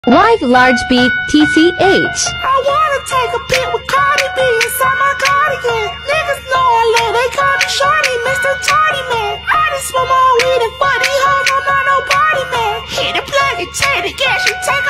Live large beat TCH. I wanna take a pic with Cardi B inside my cardigan. Niggas know I love, they call me Shorty, Mr. Tardy Man. I just smoke my weed and fuck these hoes, I'm not no party man. Hit the plug and take the gas, you take